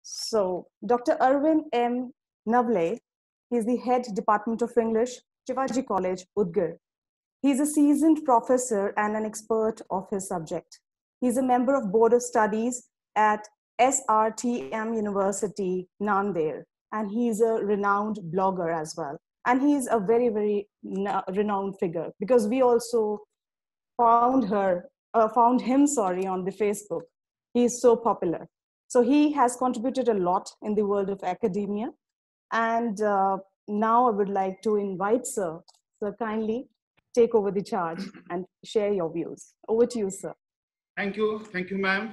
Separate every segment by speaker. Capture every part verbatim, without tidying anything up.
Speaker 1: So, Doctor Arvind M. Navle, he is the head Department of English, Shivaji College, Udgir. He is a seasoned professor and an expert of his subject. He is a member of Board of Studies at S R T M University, Nanded, and he is a renowned blogger as well. And he is a very, very renowned figure because we also found her, uh, found him, sorry, on the Facebook. He is so popular. So he has contributed a lot in the world of academia. And uh, now I would like to invite Sir, Sir, kindly take over the charge and share your views. Over to you, sir.
Speaker 2: Thank you. Thank you, ma'am.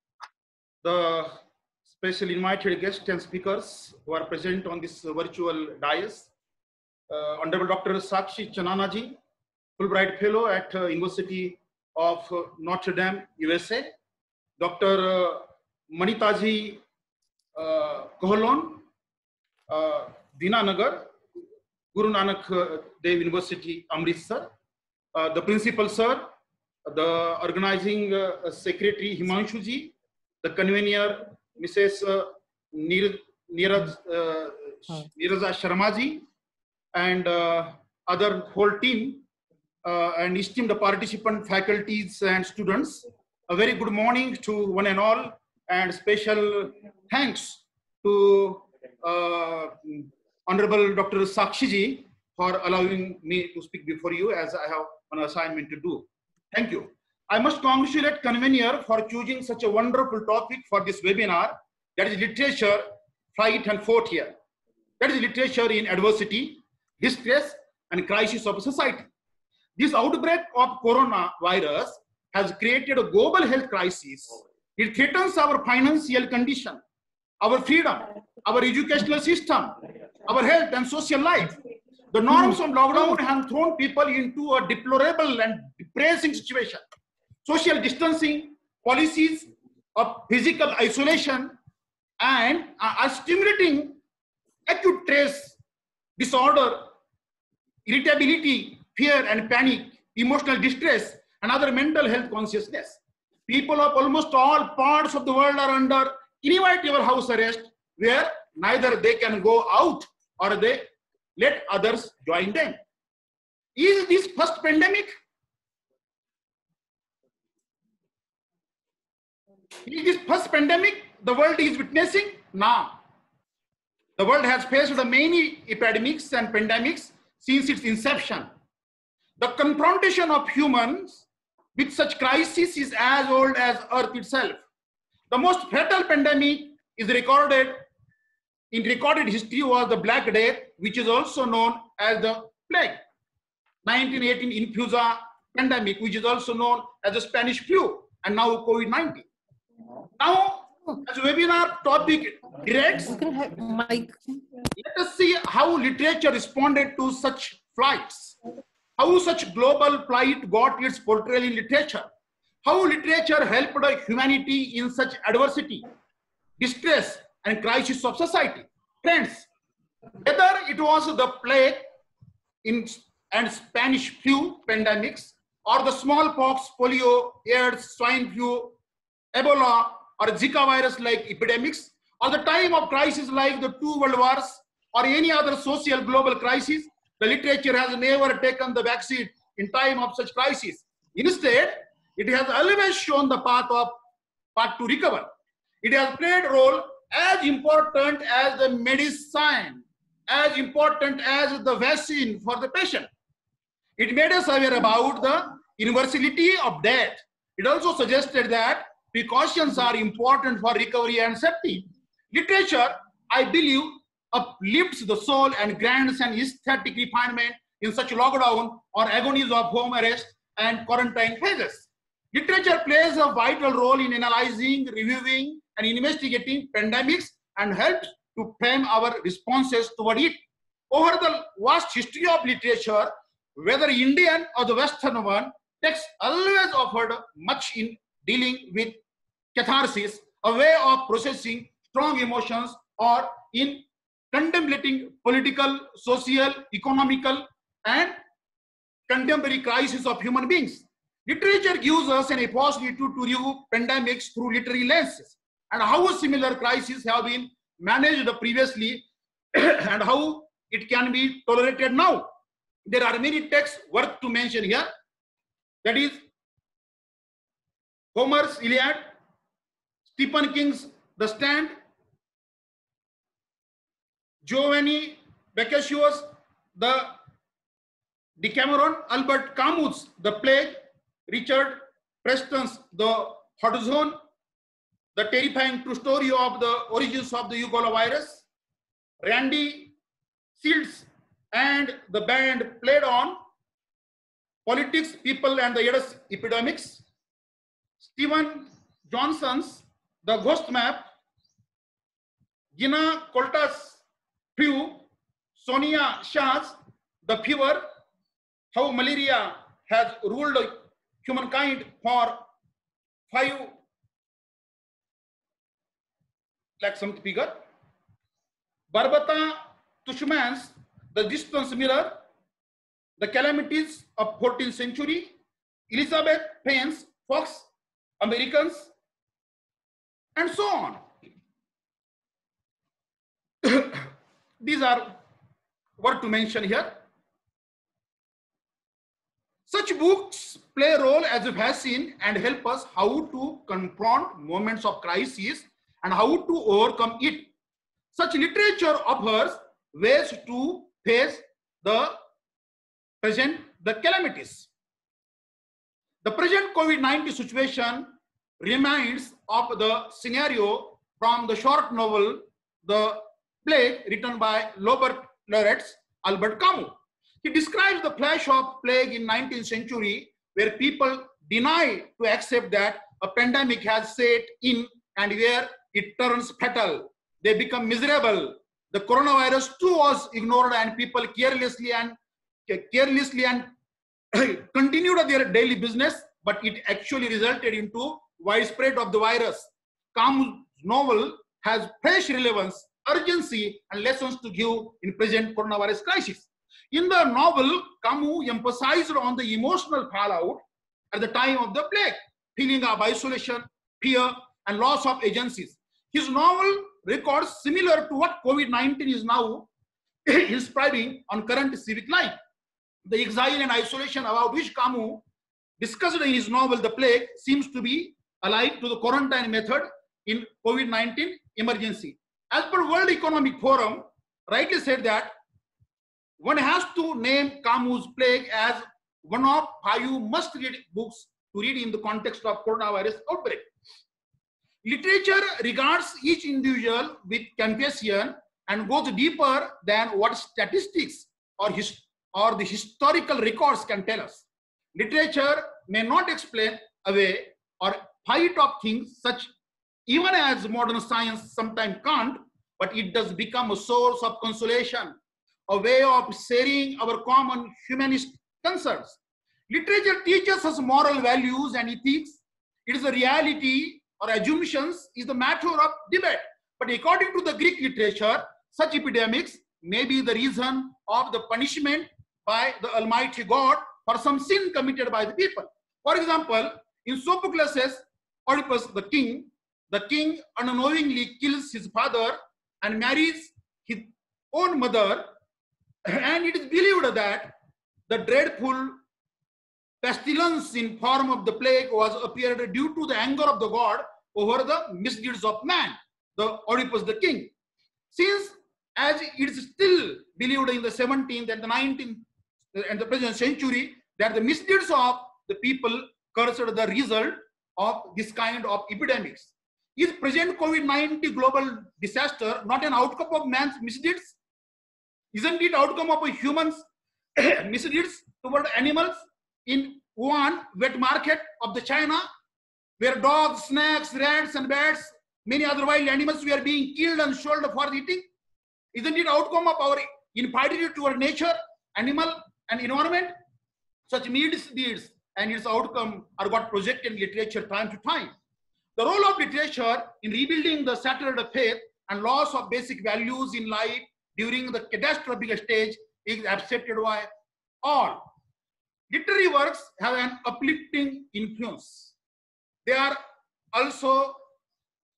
Speaker 2: The special invited guests and speakers who are present on this virtual dais. Uh, Honorable Doctor Sakshi Chananaji, Fulbright Fellow at uh, University of uh, Notre Dame, U S A. Doctor Uh, Manitaji uh, Kohlon, uh, Dinanagar, Guru Nanak Dev University, Amritsar. Uh, the principal sir, the organizing uh, secretary Himanshuji, the convener Missus Uh, Niraj, Niraj, uh, Niraja Sharmaji, and uh, other whole team, uh, and esteemed participant faculties and students. A very good morning to one and all, and special thanks to uh, Honorable Doctor Sakshiji for allowing me to speak before you, as I have an assignment to do. Thank you. I must congratulate convener for choosing such a wonderful topic for this webinar, that is literature, flight and fort here. That is literature in adversity, distress and crisis of society. This outbreak of coronavirus has created a global health crisis. It threatens our financial condition, our freedom, our educational system, our health and social life. The norms of lockdown have thrown people into a deplorable and depressing situation. Social distancing, policies of physical isolation, and are stimulating acute stress, disorder, irritability, fear and panic, emotional distress, and other mental health consciousness. People of almost all parts of the world are under inevitable house arrest, where neither they can go out or they let others join them. Is this first pandemic? Is this first pandemic the world is witnessing? Now, the world has faced many epidemics and pandemics since its inception. The confrontation of humans with such crises is as old as Earth itself. The most fatal pandemic is recorded in recorded history was the Black Death, which is also known as the plague. nineteen eighteen influenza pandemic, which is also known as the Spanish flu, and now COVID nineteen. Now, as webinar topic directs, let us see how literature responded to such flights, how such global flight got its portrayal in literature, how literature helped humanity in such adversity, distress, and crisis of society. Friends, whether it was the plague in, and Spanish flu pandemics, or the smallpox, polio, AIDS, swine flu, Ebola, or Zika virus like epidemics, or the time of crisis like the two world wars, or any other social global crisis, the literature has never taken the backseat in time of such crisis. Instead, it has always shown the path of path to recover. It has played a role as important as the medicine, as important as the vaccine for the patient. It made us aware about the universality of death. It also suggested that precautions are important for recovery and safety. Literature, I believe, uplifts the soul and grants an aesthetic refinement in such lockdown or agonies of home arrest and quarantine phases. Literature plays a vital role in analyzing, reviewing, and investigating pandemics and helps to frame our responses toward it. Over the vast history of literature, whether Indian or the Western one, texts always offered much in dealing with catharsis, a way of processing strong emotions, or in contemplating political, social, economical, and contemporary crises of human beings. Literature gives us an opportunity to, to view pandemics through literary lenses and how similar crises have been managed previously and how it can be tolerated now. There are many texts worth to mention here. That is Homer's Iliad, Stephen King's The Stand, Giovanni Boccaccio's The Decameron, Albert Camus' The Plague, Richard Preston's The Hot Zone, the terrifying true story of the origins of the Ebola virus, Randy Seals and the band played on politics, people, and the AIDS epidemics, Stephen Johnson's The Ghost Map, Gina Kolta's Pew, Sonia Shah's The Fever, how malaria has ruled humankind for five like some figure, Barbara Tushman's The Distance Mirror, The Calamities of fourteenth Century, Elizabeth Payne's Fox Americans, and so on. These are worth to mention here. Such books play a role as a vaccine and help us how to confront moments of crisis and how to overcome it. Such literature offers ways to face the present, the calamities. The present COVID nineteen situation reminds of the scenario from the short novel, The Plague, written by Robert Laureate Albert Camus. He describes the flash of plague in nineteenth century, where people deny to accept that a pandemic has set in and where it turns fatal. They become miserable. The coronavirus too was ignored and people carelessly and carelessly and continued their daily business, but it actually resulted into widespread of the virus. Camus' novel has fresh relevance, urgency, and lessons to give in present coronavirus crisis. In the novel, Camus emphasized on the emotional fallout at the time of the plague, feeling of isolation, fear, and loss of agencies. His novel records similar to what COVID nineteen is now inscribing on current civic life. The exile and isolation about which Camus discussed in his novel, The Plague, seems to be allied to the quarantine method in COVID nineteen emergency. As per World Economic Forum, rightly said that one has to name Camus' Plague as one of five must-read books to read in the context of coronavirus outbreak. Literature regards each individual with compassion and goes deeper than what statistics or, his, or the historical records can tell us. Literature may not explain away or fight of things such even as modern science sometimes can't, but it does become a source of consolation, a way of sharing our common humanist concerns. Literature teaches us moral values and ethics. It is a reality or assumptions is the matter of debate. But according to the Greek literature, such epidemics may be the reason of the punishment by the Almighty God for some sin committed by the people. For example, in Sophocles' Oedipus the king, the king unknowingly kills his father and marries his own mother, and it is believed that the dreadful pestilence in form of the plague was appeared due to the anger of the god over the misdeeds of man, the Oedipus the king. Since as it is still believed in the seventeenth and the nineteenth and the present century that the misdeeds of the people cursed the result of this kind of epidemics. Is present COVID nineteen global disaster not an outcome of man's misdeeds? Isn't it outcome of a human's misdeeds toward animals? In Wuhan wet market of the China, where dogs, snakes, rats, and bats, many other wild animals were being killed and sold for eating. Isn't it outcome of our infidelity toward nature, animal, and environment? Such misdeeds and its outcome are got projected in literature time to time. The role of literature in rebuilding the shattered faith and loss of basic values in life during the catastrophic stage is accepted by all. Literary works have an uplifting influence. They are also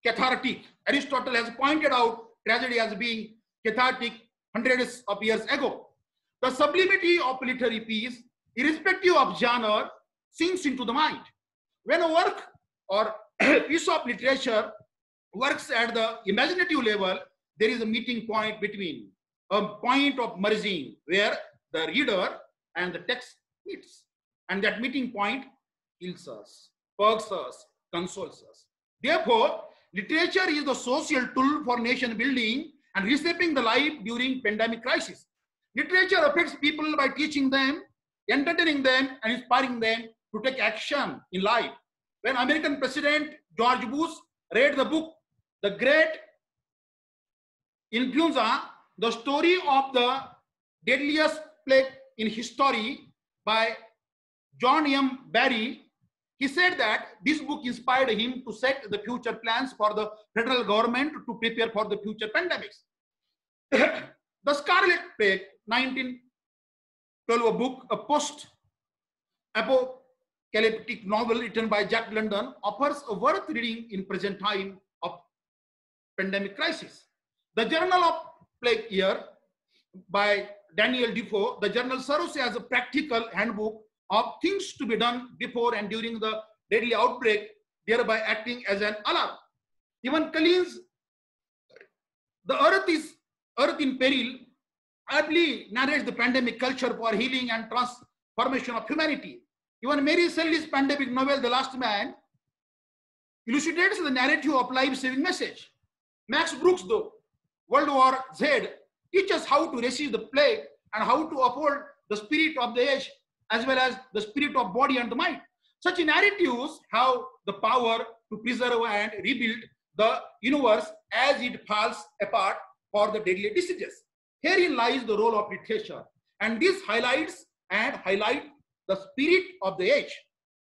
Speaker 2: cathartic. Aristotle has pointed out tragedy as being cathartic hundreds of years ago. The sublimity of literary piece, irrespective of genre, sinks into the mind. When a work or piece of literature works at the imaginative level, there is a meeting point between, a point of merging where the reader and the text meets. And that meeting point heals us, perks us, consoles us. Therefore, literature is the social tool for nation building and reshaping the life during pandemic crisis. Literature affects people by teaching them, entertaining them, and inspiring them to take action in life. When American President George Bush read the book, The Great Influenza, the story of the deadliest plague in history by John M. Barry, he said that this book inspired him to set the future plans for the federal government to prepare for the future pandemics. The Scarlet Plague, nineteen twelve, a book, a post-apocalyptic novel written by Jack London, offers a worth reading in present time of pandemic crisis. The Journal of Plague Year by Daniel Defoe, the journal serves as a practical handbook of things to be done before and during the deadly outbreak, thereby acting as an alarm. Even Collins' The Earth is Earth in Peril aptly narrates the pandemic culture for healing and transformation of humanity. Even Mary Shelley's pandemic novel, The Last Man, elucidates the narrative of life-saving message. Max Brooks, though, World War Z, teaches how to resist the plague and how to uphold the spirit of the age as well as the spirit of body and the mind. Such narratives have the power to preserve and rebuild the universe as it falls apart for the deadly diseases. Herein lies the role of literature, and this highlights and highlight the spirit of the age.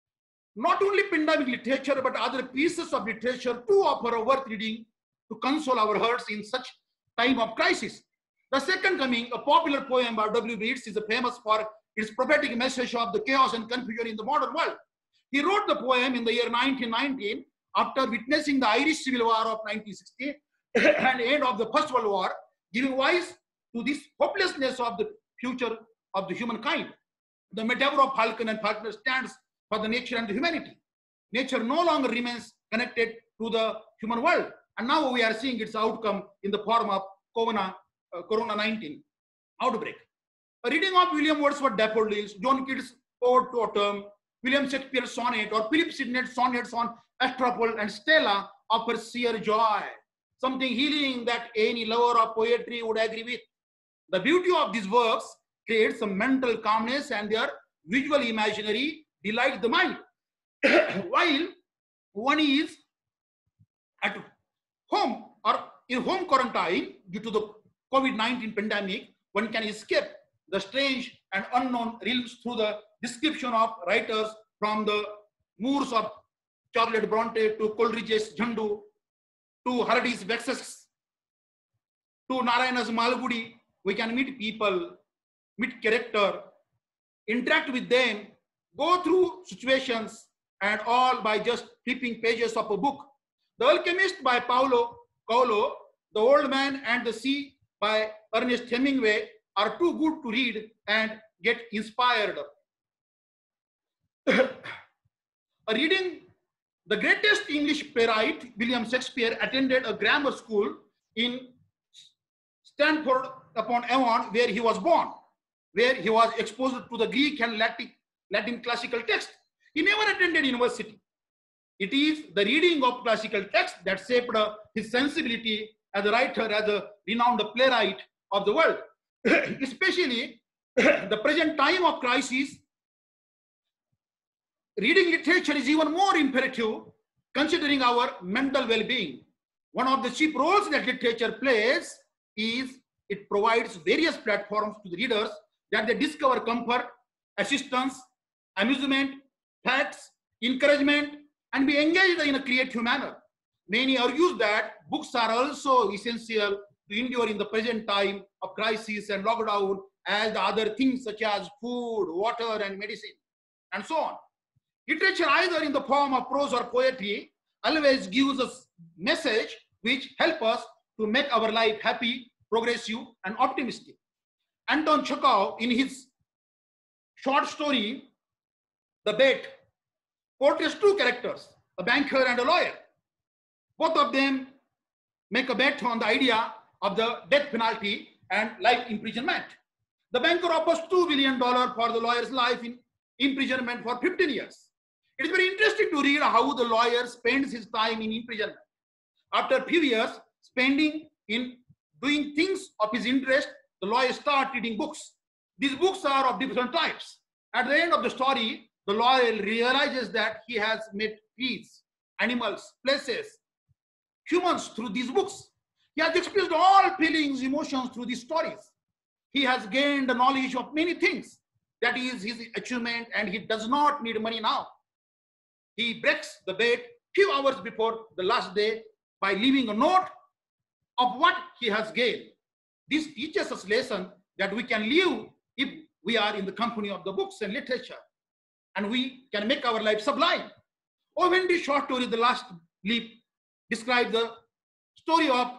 Speaker 2: Not only pandemic literature, but other pieces of literature too offer a worth reading to console our hearts in such time of crisis. The Second Coming, a popular poem by W B Yeats, is famous for its prophetic message of the chaos and confusion in the modern world. He wrote the poem in the year nineteen nineteen after witnessing the Irish Civil War of nineteen sixty and end of the First World War, giving voice to this hopelessness of the future of the humankind. The metaphor of falcon and falconer stands for the nature and the humanity. Nature no longer remains connected to the human world, and now we are seeing its outcome in the form of corona nineteen outbreak. A reading of William Wordsworth Daffodils, John Keats' Ode to Autumn, William Shakespeare's sonnet, or Philip Sidney's sonnets on Astropole and Stella offers sheer joy, something healing that any lover of poetry would agree with. The beauty of these works creates a mental calmness, and their visual imaginary delights the mind. While one is at home or in home quarantine due to the COVID nineteen pandemic, one can escape the strange and unknown realms through the description of writers from the moors of Charlotte Bronte to Coleridge's Jandu to Hardy's Vexus to Narayana's Malgudi. We can meet people, meet character, interact with them, go through situations, and all by just flipping pages of a book. The Alchemist by Paulo Coelho, The Old Man and the Sea by Ernest Hemingway are too good to read and get inspired. A reading, the greatest English playwright, William Shakespeare, attended a grammar school in Stanford upon Avon, where he was born, where he was exposed to the Greek and Latin, Latin classical text. He never attended university. It is the reading of classical text that shaped uh, his sensibility as a writer, as a renowned playwright of the world. Especially the present time of crisis, reading literature is even more imperative considering our mental well-being. One of the chief roles that literature plays is it provides various platforms to the readers that they discover comfort, assistance, amusement, facts, encouragement, and be engaged in a creative manner. Many argue that books are also essential to endure in the present time of crisis and lockdown as the other things such as food, water, and medicine, and so on. Literature, either in the form of prose or poetry, always gives us message which help us to make our life happy, progressive, and optimistic. Anton Chekhov, in his short story, The Bet, portrays two characters, a banker and a lawyer. Both of them make a bet on the idea of the death penalty and life imprisonment. The banker offers two billion dollars for the lawyer's life in imprisonment for fifteen years. It is very interesting to read how the lawyer spends his time in imprisonment. After a few years spending in doing things of his interest, the lawyer starts reading books. These books are of different types. At the end of the story, the lawyer realizes that he has met trees, animals, places, humans through these books. He has experienced all feelings, emotions through these stories. He has gained the knowledge of many things. That is his achievement, and he does not need money now. He breaks the bet few hours before the last day by leaving a note of what he has gained. This teaches us a lesson that we can live if we are in the company of the books and literature, and we can make our life sublime. Or when this short story, The Last Leap, describes the story of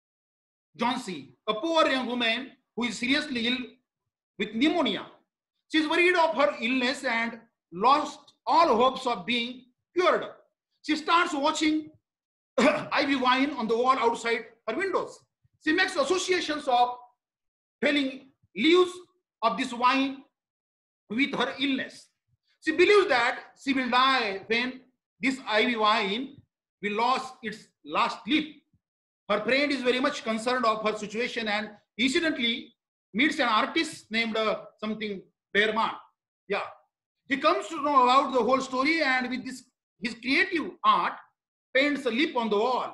Speaker 2: Johnsy, a poor young woman who is seriously ill with pneumonia. She is worried of her illness and lost all hopes of being cured. She starts watching ivy vine on the wall outside her windows. She makes associations of falling leaves of this vine with her illness. She believes that she will die when this ivy vine will lose its last leaf. Her friend is very much concerned of her situation and incidentally meets an artist named uh, something Behrman. Yeah, he comes to know about the whole story, and with this his creative art paints a leaf on the wall.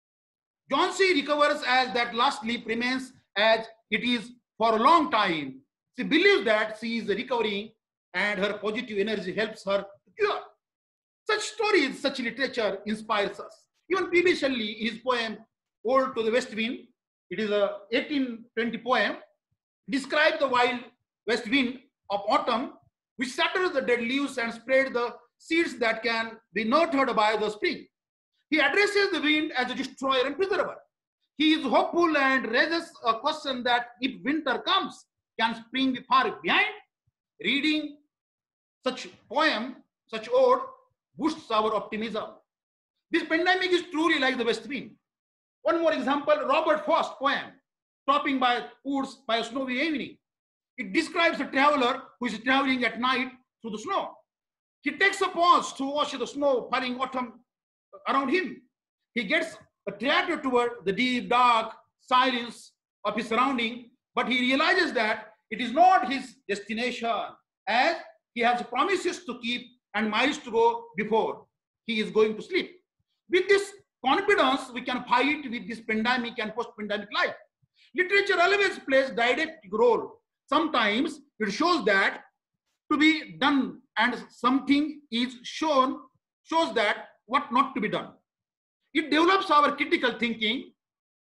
Speaker 2: Johnsy recovers as that last leaf remains as it is for a long time. She believes that she is recovering and her positive energy helps her to cure. Such stories, such literature inspires us. Even P B Shelley, in his poem Ode to the West Wind, it is a eighteen twenty poem, describes the wild west wind of autumn which shatters the dead leaves and spreads the seeds that can be nurtured by the spring. He addresses the wind as a destroyer and preserver. He is hopeful and raises a question that if winter comes, can spring be far behind? Reading such poem, such ode, boosts our optimism. This pandemic is truly like the west wind. One more example, Robert Frost poem, Stopping by Woods by a Snowy Evening. It describes a traveler who is traveling at night through the snow. He takes a pause to watch the snow falling autumn around him. He gets attracted toward the deep, dark silence of his surrounding, but he realizes that it is not his destination, as he has promises to keep and miles to go before he is going to sleep. With this confidence, we can fight with this pandemic and post-pandemic life. Literature always plays a didactic role. Sometimes it shows that to be done and something is shown, shows that what not to be done. It develops our critical thinking,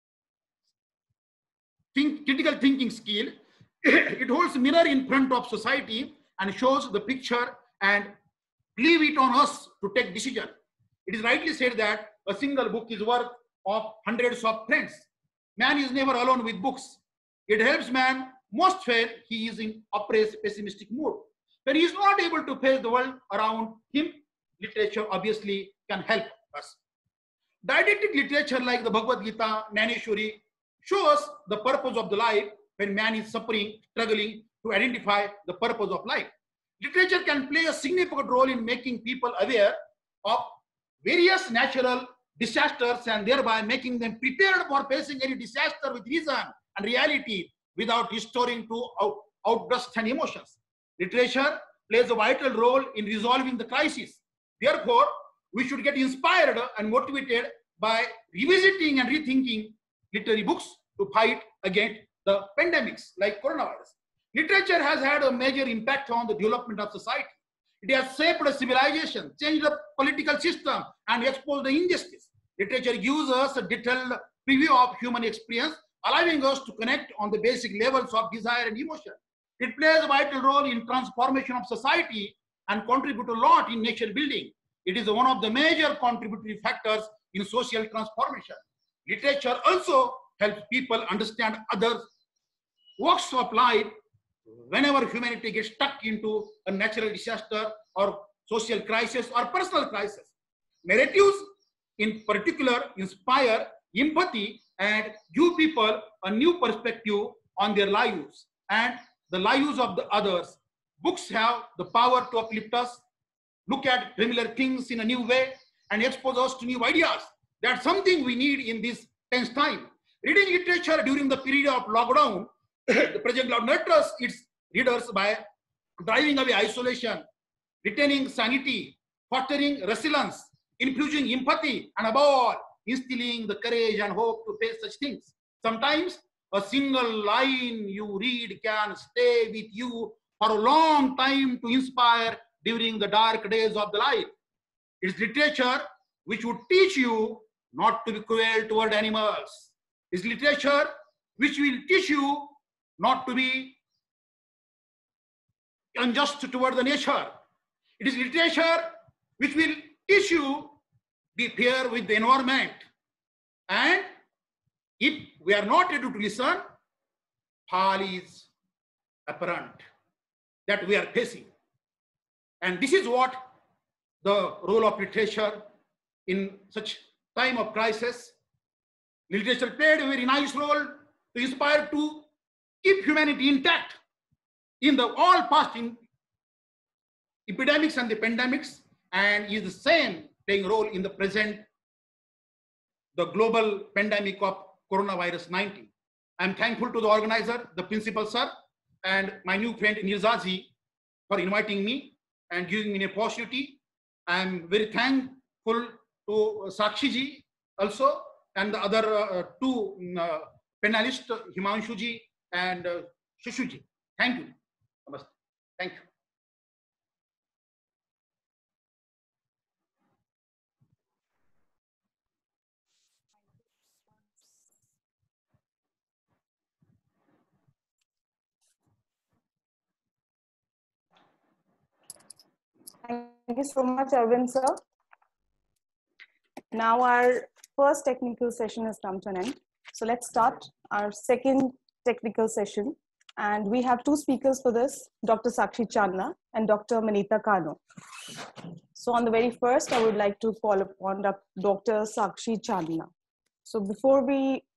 Speaker 2: think, critical thinking skill. It holds a mirror in front of society and shows the picture and leave it on us to take decision. It is rightly said that a single book is worth of hundreds of friends. Man is never alone with books. It helps man most when he is in oppressed, pessimistic mood. When he is not able to face the world around him, literature obviously can help us. Didactic literature like the Bhagavad Gita, Jnaneshwari, shows the purpose of the life when man is suffering, struggling to identify the purpose of life. Literature can play a significant role in making people aware of various natural disasters and thereby making them prepared for facing any disaster with reason and reality without restoring to out, outbursts and emotions. Literature plays a vital role in resolving the crisis. Therefore, we should get inspired and motivated by revisiting and rethinking literary books to fight against the pandemics like coronavirus. Literature has had a major impact on the development of society. It has shaped a civilization, changed the political system, and exposed the injustice. Literature gives us a detailed preview of human experience, allowing us to connect on the basic levels of desire and emotion. It plays a vital role in transformation of society and contributes a lot in nation building. It is one of the major contributory factors in social transformation. Literature also helps people understand others' walks of life whenever humanity gets stuck into a natural disaster or social crisis or personal crisis. Narratives in particular inspire empathy and give people a new perspective on their lives and the lives of the others. Books have the power to uplift us, look at familiar things in a new way, and expose us to new ideas. That's something we need in this tense time. Reading literature during the period of lockdown, the Project Cloud nurtures its readers by driving away isolation, retaining sanity, fostering resilience, infusing empathy, and above all, instilling the courage and hope to face such things. Sometimes a single line you read can stay with you for a long time to inspire during the dark days of the life. It's literature which would teach you not to be cruel toward animals. It's literature which will teach you not to be unjust toward the nature. It is literature which will teach you be fair with the environment. And if we are not able to listen, fall is apparent that we are facing. And this is what the role of literature in such time of crisis. Literature played a very nice role to inspire to keep humanity intact in the all past in epidemics and the pandemics, and is the same playing role in the present, the global pandemic of coronavirus nineteen. I'm thankful to the organizer, the principal sir, and my new friend Nirzazi for inviting me and giving me an opportunity. I'm very thankful to Sakshi ji also, and the other uh, two uh, panelists, Himanshu ji and uh, Shushu ji. Thank you. Namaste. Thank you.
Speaker 1: Thank you so much, Arvind sir. Now our first technical session has come to an end. So let's start our second technical session. And we have two speakers for this, Doctor Sakshi Chandna and Doctor Manita Kano. So on the very first, I would like to call upon Doctor Sakshi Chandna. So before we